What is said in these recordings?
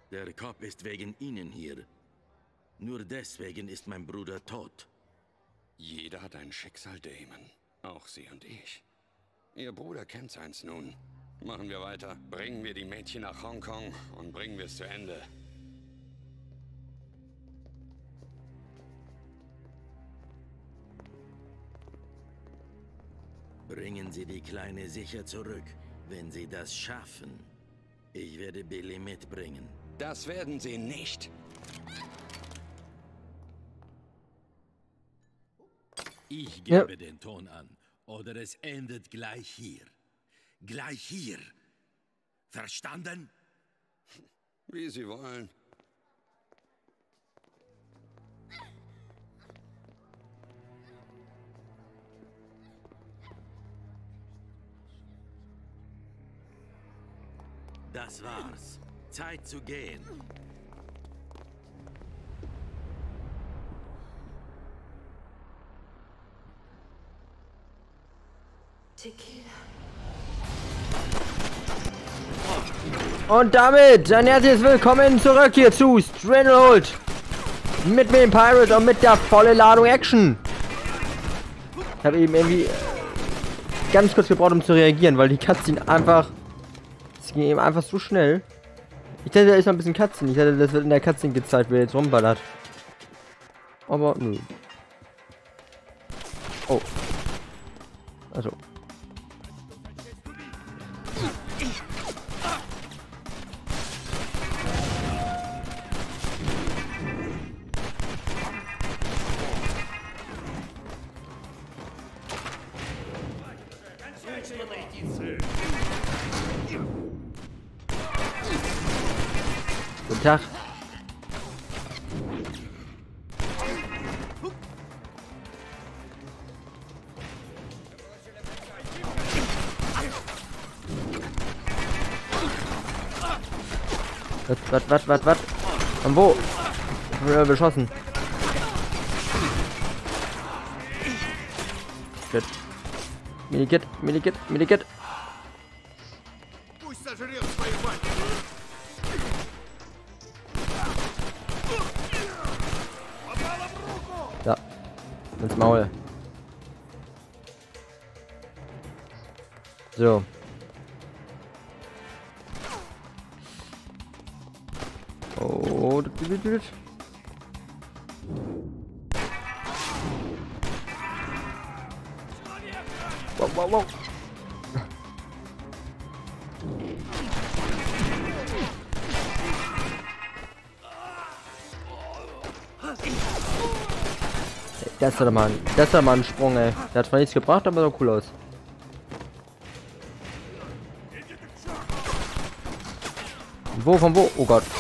Der Kopf ist wegen Ihnen hier. Nur deswegen ist mein Bruder tot. Jeder hat ein Schicksal, Damon. Auch Sie und ich. Ihr Bruder kennt seins nun. Machen wir weiter. Bringen wir die Mädchen nach Hongkong und bringen wir es zu Ende. Bringen Sie die Kleine sicher zurück, wenn Sie das schaffen. Ich werde Billy mitbringen. Das werden Sie nicht. Ich gebe den Ton an, oder es endet gleich hier. Gleich hier. Verstanden? Wie Sie wollen. Das war's. Zeit zu gehen. Und damit ein herzliches Willkommen zurück hier zu Stranglehold. Mit mir, dem Pirate, und mit der volle Ladung Action. Ich habe eben irgendwie ganz kurz gebraucht, um zu reagieren, weil die Cutscene einfach... Es ging eben einfach so schnell. Ich dachte, da ist noch ein bisschen Cutscene. Ich dachte, das wird in der Cutscene gezeigt, wer jetzt rumballert. Aber nö. Oh. Also. Guten Tag. Was? Und wo? Ich bin beschossen. Shit. Medikit. Ja. Ins Maul. So. Oh, das. Wow. Das war mal ein Sprung, ey. Der hat zwar nichts gebracht, aber sah cool aus. Von wo? Oh Gott.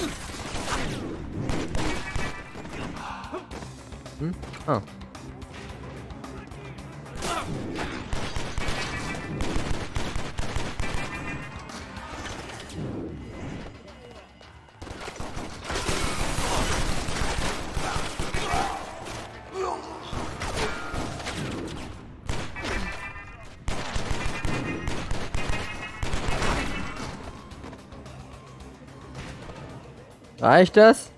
Ah. Reicht das?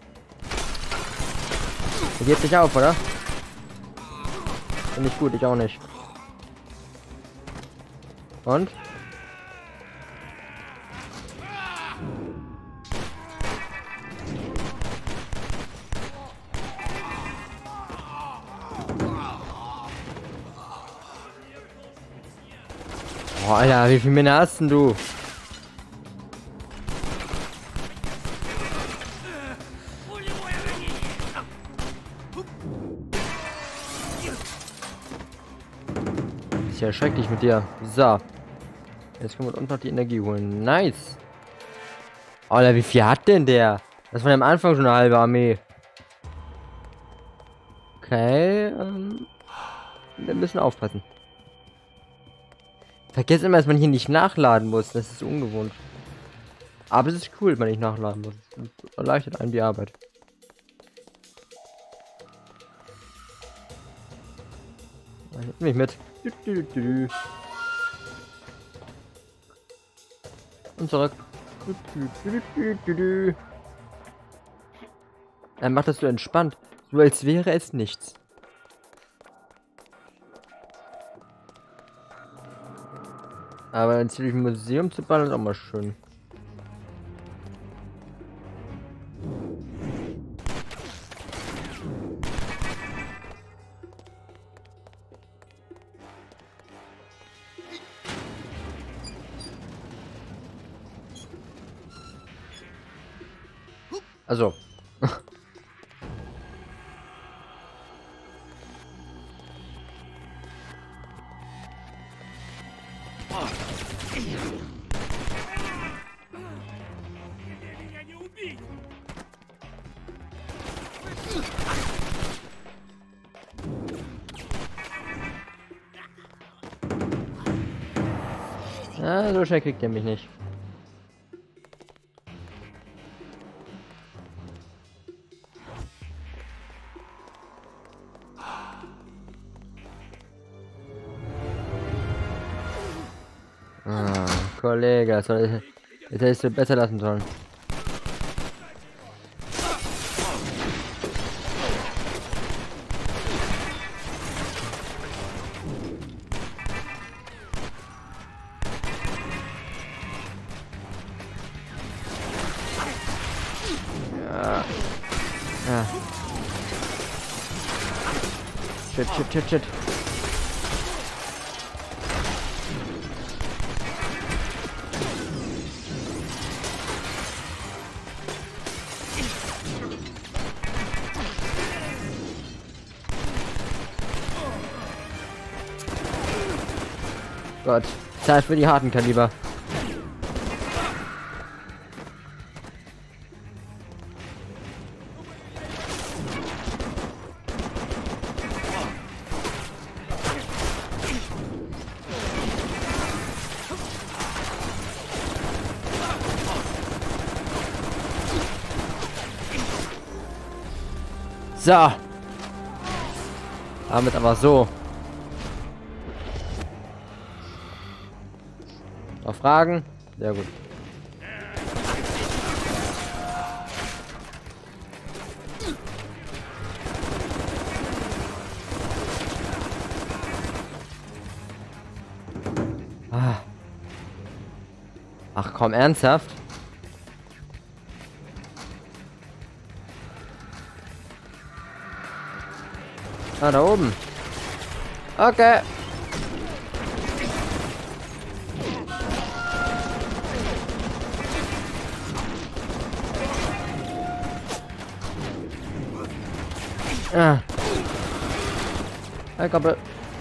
Er geht nicht auf, oder? Finde ich gut, ich auch nicht. Und? Oh, Alter, wie viel Männer hast denn du? Ist ja schrecklich mit dir. So. Jetzt können wir uns noch die Energie holen. Nice. Alter, wie viel hat denn der? Das war ja am Anfang schon eine halbe Armee. Okay. Wir müssen aufpassen. Vergesst immer, dass man hier nicht nachladen muss. Das ist ungewohnt. Aber es ist cool, wenn man nicht nachladen muss. Das erleichtert einem die Arbeit. Nimm mich mit. Und zurück. Er macht das so entspannt. So als wäre es nichts. Aber ein ziemlich Museum zu bauen ist auch mal schön. Also. Ja, so schnell kriegt er mich nicht. Ah, Kollege, das hättest du besser lassen sollen. Ja. Ja. Shit. Gott, Zeit für die harten Kaliber. So. Damit aber so. Noch Fragen? Sehr gut. Ach komm, ernsthaft? Ah, da oben. Okay. Ah. Hey, Koppel.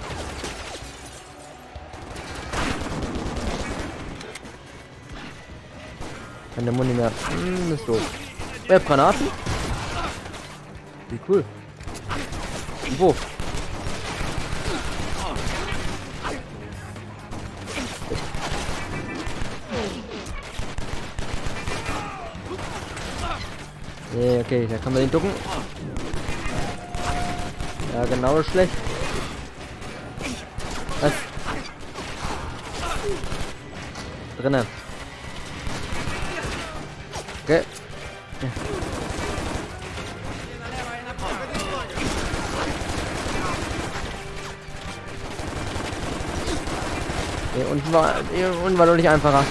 Keine Muni mehr. Ist doof. Ich hab Granaten. Wie cool. Wo? Yeah, okay, da kann man den ducken. Ja, genau schlecht. Was? Drinnen. Okay. Ja. Hier unten war doch nicht einfacher.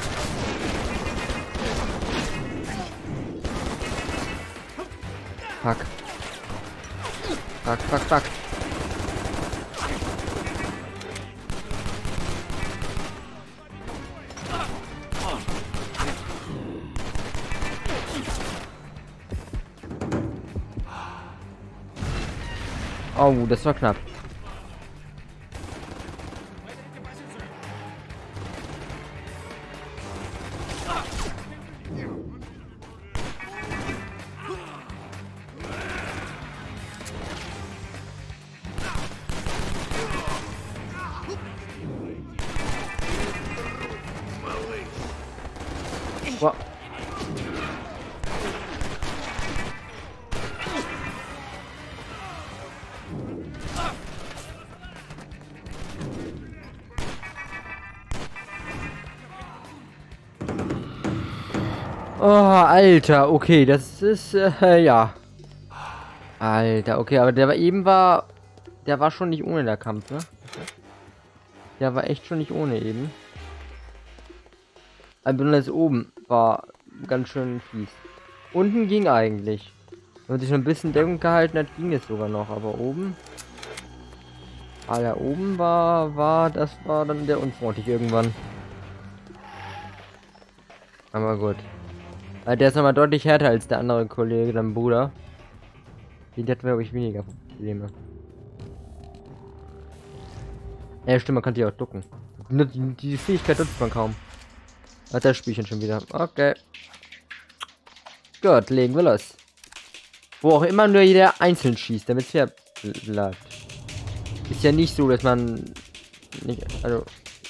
Fuck. Fuck. Oh, das war knapp. Wow. Oh, Alter, okay, das ist, ja. Alter, okay, aber der war schon nicht ohne der Kampf, ne? Der war echt schon nicht ohne eben. Aber das oben war ganz schön fies. Unten ging eigentlich. Wenn man sich noch ein bisschen Deckung gehalten hat, ging es sogar noch, aber oben... Alter, oben das war dann der unfreundlich irgendwann. Aber gut. Also der ist nochmal deutlich härter als der andere Kollege, dein Bruder. Den hatten wir, glaube ich, weniger Probleme. Ja, stimmt, man kann die auch ducken. Die Fähigkeit nutzt man kaum. Hat das Spielchen schon wieder. Okay. Gut, legen wir los. Wo auch immer nur jeder einzeln schießt, damit es fair bleibt. Ist ja nicht so, dass man nicht, also...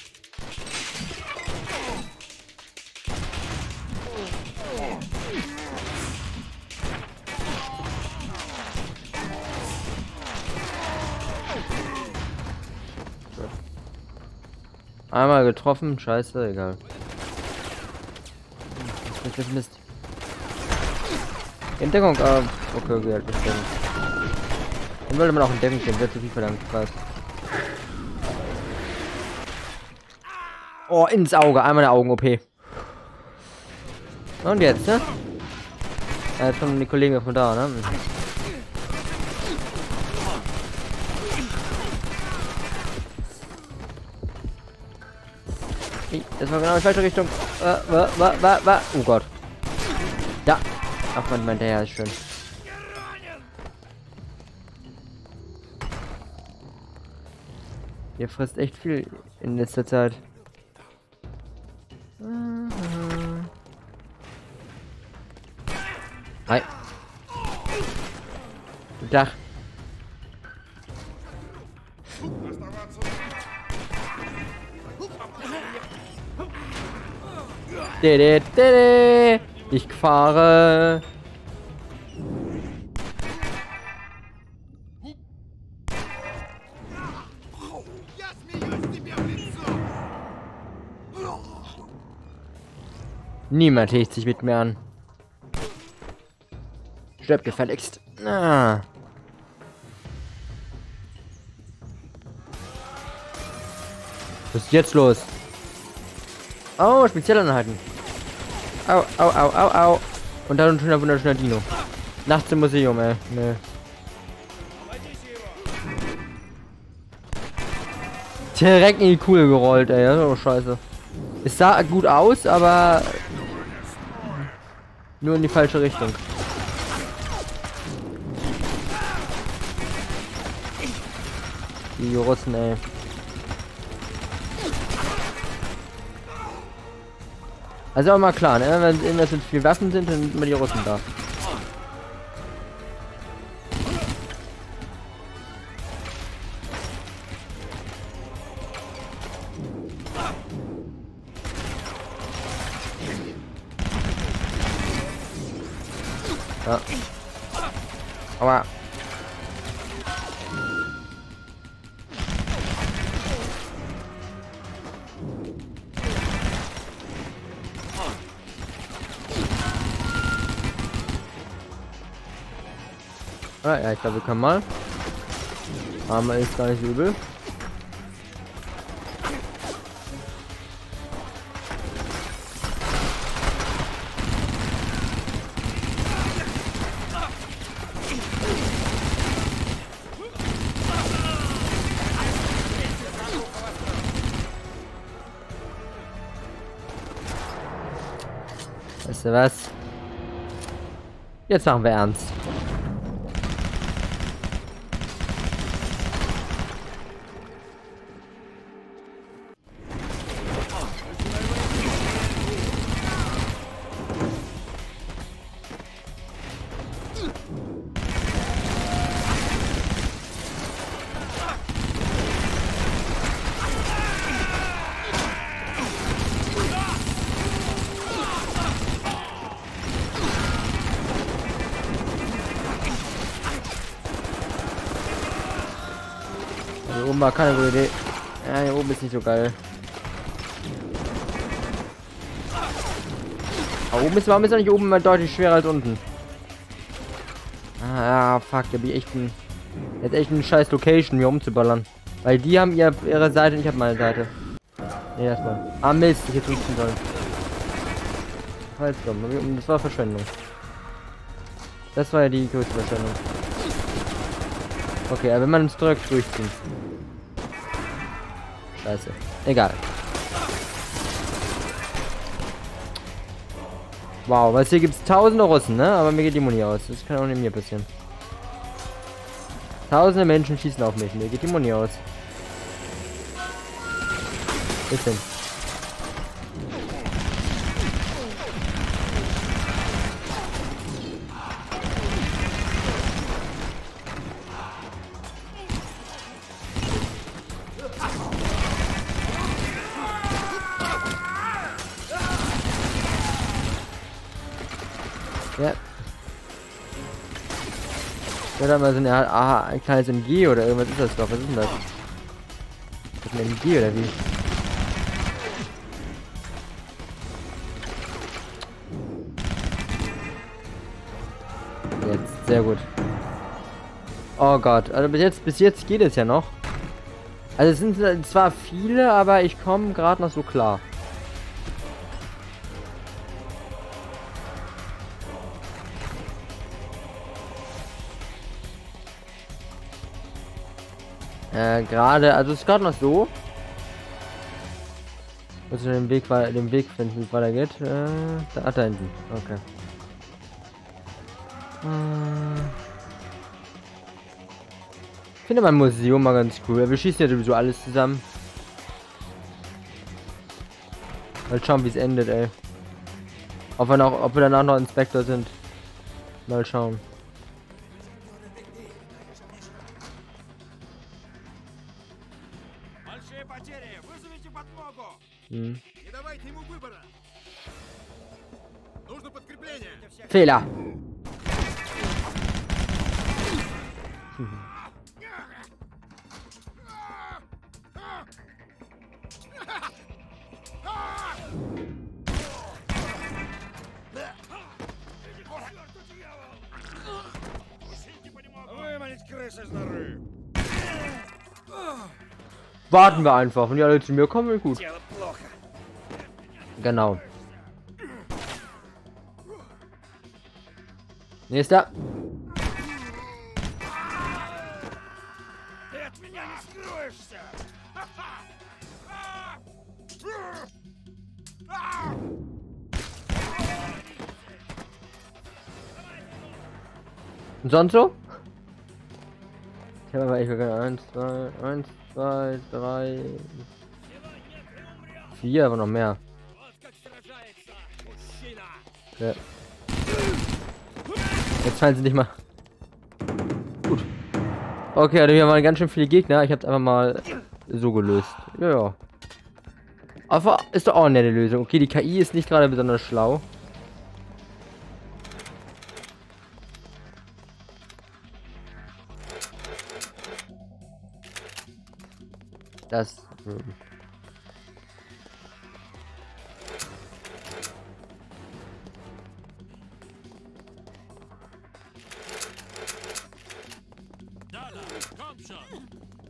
Einmal getroffen, scheiße, egal. Mist. Entdeckung, okay, das stimmt. Dann wollte man auch entdecken können, wird zu viel verlangt, was. Oh, ins Auge, einmal eine Augen-OP. Und jetzt, ne? Jetzt kommen die Kollegen von da, ne? Das war genau die falsche Richtung. Oh Gott. Ja. Ach, mein der ist schön. Ihr frisst echt viel in letzter Zeit. Hi. Guten Tag. Ich fahre. Niemand hecht sich mit mir an. Stirb gefälligst. Ah. Was ist jetzt los? Oh, Spezialeinheiten. Au, au, au, au, au. Und dann ein schöner, wunderschöner Dino. Nachts im Museum, ey. Nee. Direkt in die Kugel gerollt, ey. Das ist doch scheiße. Es sah gut aus, aber... nur in die falsche Richtung. Die Russen, ey. Also auch mal klar, ne? Wenn irgendwas mit viel Waffen sind, dann sind immer die Russen da. Ja. Aber... Ah, ja, ich glaube, wir können mal. Armer ist gar nicht übel. Weißt du was? Jetzt machen wir ernst. Hier oben war keine gute Idee. Ja, hier oben ist nicht so geil. Aber oben ist, warum ist er nicht oben mal deutlich schwerer als unten? Ah, fuck, da bin ich echt ein... Jetzt echt eine scheiß Location, mir umzuballern. Weil die haben ihre Seite und ich habe meine Seite. Nee, erstmal. Ah, Mist, ich hätte rüsten sollen. Halt dumm, das war Verschwendung. Das war ja die größte Verschwendung. Okay, aber wenn man es drückt, durchziehen. Scheiße. Egal. Wow, was hier gibt's tausende Russen, ne? Aber mir geht die Muni aus. Das kann auch nicht mir passieren. Tausende Menschen schießen auf mich. Mir geht die Muni aus. Bisschen. Ja. Oder mal so eine ein kleines MG oder irgendwas ist das doch. Was ist denn das? Ist das ein MG oder wie? Jetzt, sehr gut. Oh Gott, also bis jetzt geht es ja noch. Also es sind zwar viele, aber ich komme gerade noch so klar. Gerade, also es ist gerade noch so. Muss ich den Weg finden, wie es weitergeht. Da hinten. Okay. Ich finde mein Museum mal ganz cool. Wir schießen ja sowieso alles zusammen. Mal schauen, wie es endet, ey. Ob wir danach noch Inspektor sind. Mal schauen. Fehler. Warten wir einfach. Wenn die alle zu mir kommen, gut. Genau. Nächster. Und sonst so? Ich habe aber echt keine 1, 2, 3, 4, aber noch mehr. Okay. Jetzt fallen sie nicht mal. Gut. Okay, also hier waren ganz schön viele Gegner. Ich habe es einfach mal so gelöst. Ja. Aber ist doch auch eine nette Lösung. Okay, die KI ist nicht gerade besonders schlau. Das. Komm schon.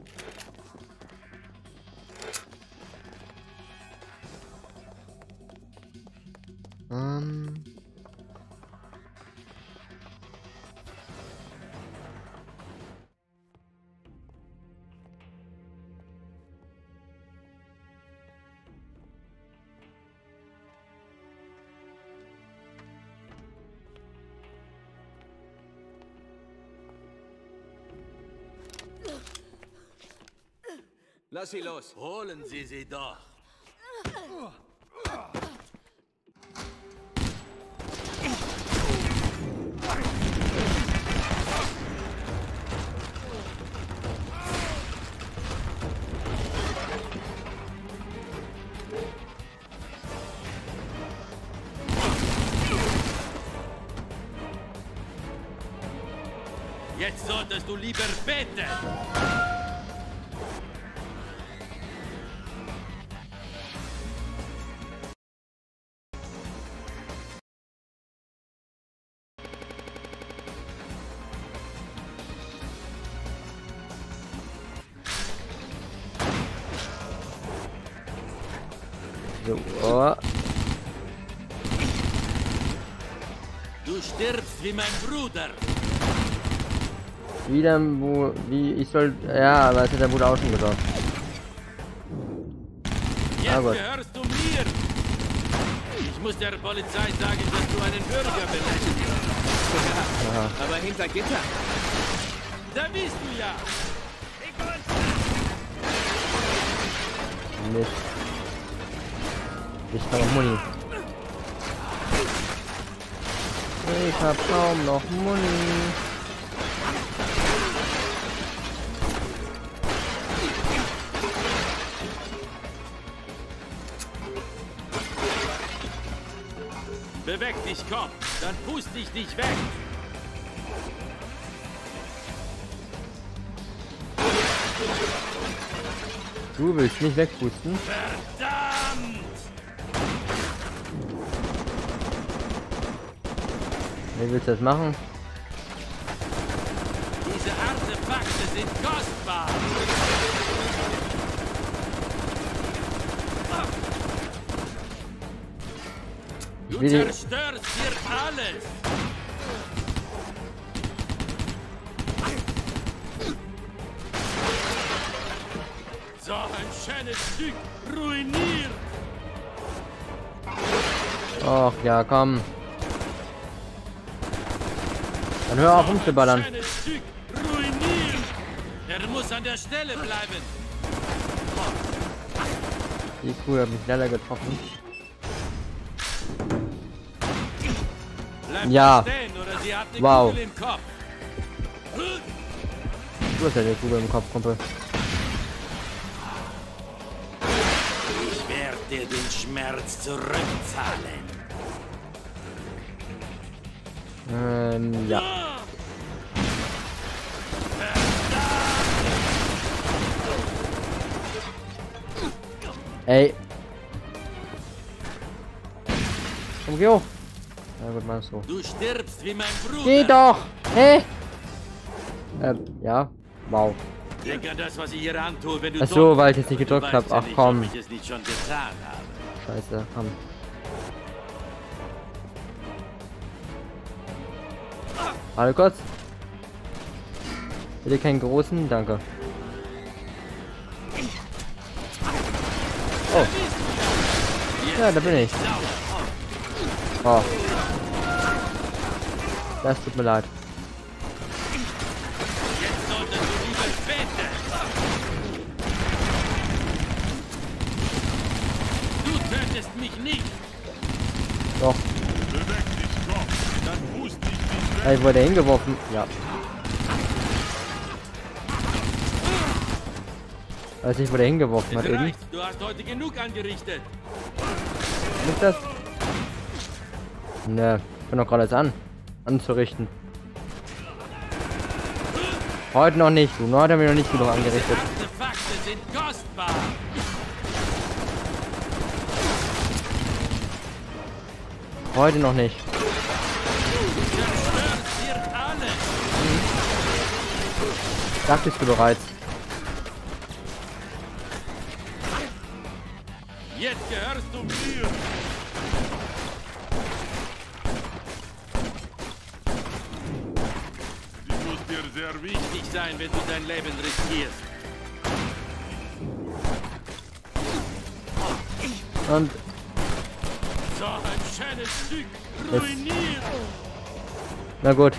Lass sie los. Holen Sie sie doch. Jetzt solltest du lieber beten. So, oh. Du stirbst wie mein Bruder. Wieder, wie, ich soll, ja, aber es hat der Bruder auch schon gesagt. Jetzt Ah, gut. gehörst du mir. Ich muss der Polizei sagen, dass du einen Bürger belästigst. Aber hinter Gitter. Da bist du ja. Mist. Ich hab noch Muni. Ich hab kaum noch Muni. Beweg dich, komm. Dann pust dich nicht weg. Du willst nicht wegpusten? Verdammt! Wie willst du das machen? Diese Artefakte sind kostbar. Du will- zerstörst hier alles. So ein schönes Stück ruiniert. Och ja, komm. Dann hör auf rumzuballern. Ein schönes Stück ruiniert. Er muss an der Stelle bleiben. Die Kuh hat mich leider getroffen. Bleib Ja. stehen oder sie hat eine Wow. Kugel im Kopf. Du hast ja die Kugel im Kopf, Kumpel. Ich werde dir den Schmerz zurückzahlen. Ja. Ey. Komm, geh hoch. Na gut, mach so. Du stirbst wie mein Bruder. Geh doch! Hä? Ja. Wow. Denk an das, was ich hier antue, wenn du Ach so, tot weil ich jetzt nicht bist. Du gedrückt weißt hab. Ach, nicht, komm. ob ich es nicht schon getan habe. Scheiße, komm. Warte kurz. Bitte keinen großen, danke. Oh. Ja, da bin ich. Oh. Das tut mir leid. Jetzt solltest du lieber beten. Du tötest mich nicht. Doch. Dann pust dich nicht weg. Ich wurde hingeworfen. Ja. Weiß nicht, wo der hingeworfen hat Es eben. reicht. Du hast heute genug angerichtet. Ist das? Ne, ich bin doch gerade jetzt anzurichten. Heute noch nicht, du. Heute haben wir noch nicht genug angerichtet. Artefakte sind kostbar. Heute noch nicht. Du zerstörst hier alles. Dachtest du bereits? Jetzt gehörst du mir. Sie muss dir sehr wichtig sein, wenn du dein Leben riskierst. Und So ein schönes Stück ruiniert. na gut.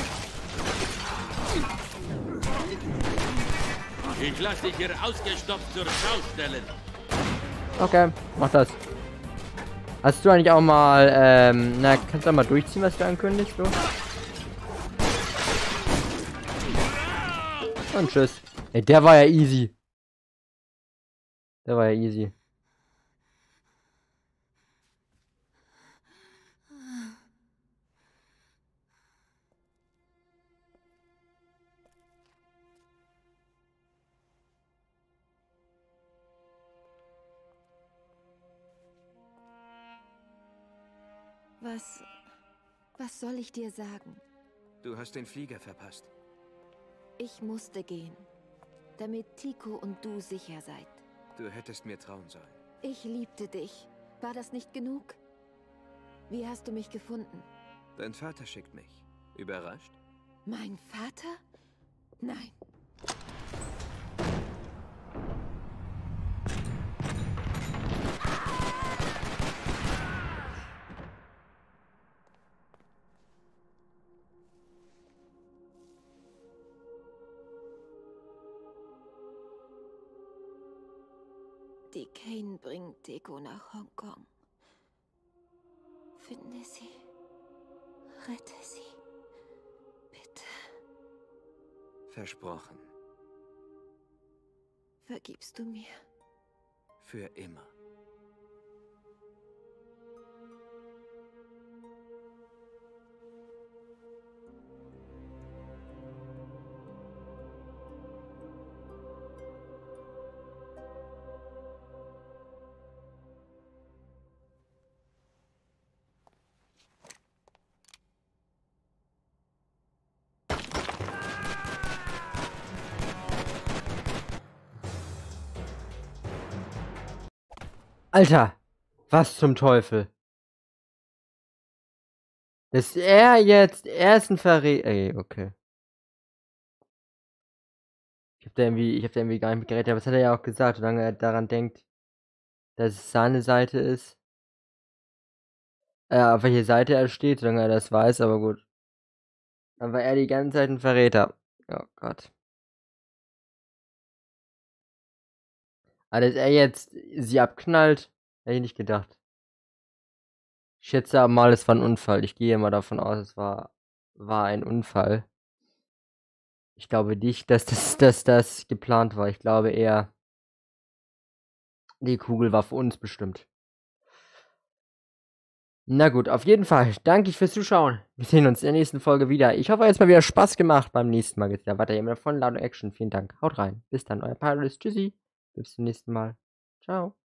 Ich lass dich hier ausgestopft zur Schau stellen. Okay, mach das. Hast du eigentlich auch mal, na, kannst du auch mal durchziehen, was du ankündigst, du? Und tschüss. Ey, der war ja easy. Der war ja easy. Was soll ich dir sagen? Du hast den Flieger verpasst. Ich musste gehen, damit Tico und du sicher seid. Du hättest mir trauen sollen. Ich liebte dich War das nicht genug? Wie hast du mich gefunden? Dein Vater schickt mich. Überrascht? Mein Vater? Nein. Die Kane bringt Deko nach Hongkong. Finde sie. Rette sie. Bitte. Versprochen. Vergibst du mir? Für immer. Alter, was zum Teufel? Ist er jetzt, er ist ein Verräter. Ey, okay. Ich hab da irgendwie gar nicht mit gerechnet, aber das hat er ja auch gesagt, solange er daran denkt, dass es seine Seite ist. Auf welche Seite er steht, solange er das weiß, aber gut. Dann war er die ganze Zeit ein Verräter. Oh Gott. Aber dass er jetzt sie abknallt, hätte ich nicht gedacht. Ich schätze mal, es war ein Unfall. Ich gehe mal davon aus, es war ein Unfall. Ich glaube nicht, dass das geplant war. Ich glaube eher, die Kugel war für uns bestimmt. Na gut, auf jeden Fall. Danke fürs Zuschauen. Wir sehen uns in der nächsten Folge wieder. Ich hoffe, es hat mal wieder Spaß gemacht. Beim nächsten Mal geht's ja weiter mit der vollen Ladung Action. Vielen Dank. Haut rein. Bis dann, euer Paradise. Tschüssi. Bis zum nächsten Mal. Ciao.